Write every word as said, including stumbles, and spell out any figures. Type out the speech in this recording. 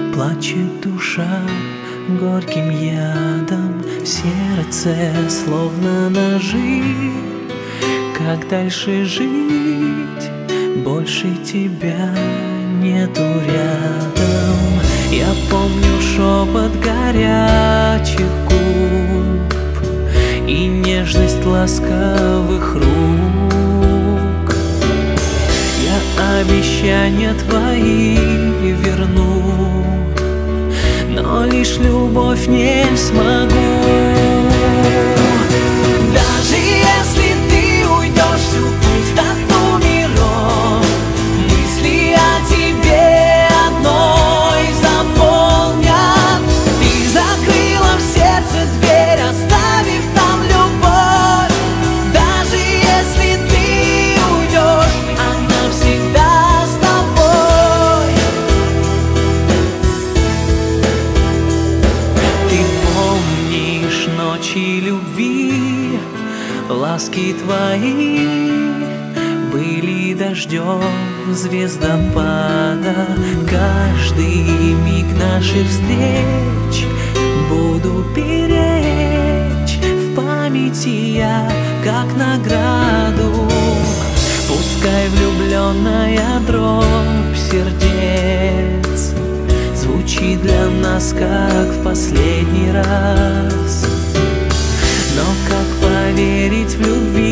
Плачет душа горьким ядом, в сердце словно ножи. Как дальше жить? Больше тебя нету рядом. Я помню шепот горячих губ и нежность ласковых рук. Я обещания твои верну, но лишь любовь не смогу. Даже если ты уйдешь всю пустоту миров, мысли о тебе одной заполнят. Ты закрыла в сердце дверь, оставив там любовь. Даже если ты уйдешь, она всегда с тобой. Ты помнишь ночи любви, ласки твои были дождем звездопада. Каждый миг наших встреч буду беречь в памяти я, как награду. Пускай влюбленная дробь сердец звучит для нас, как в последний раз. Но как поверить в любви,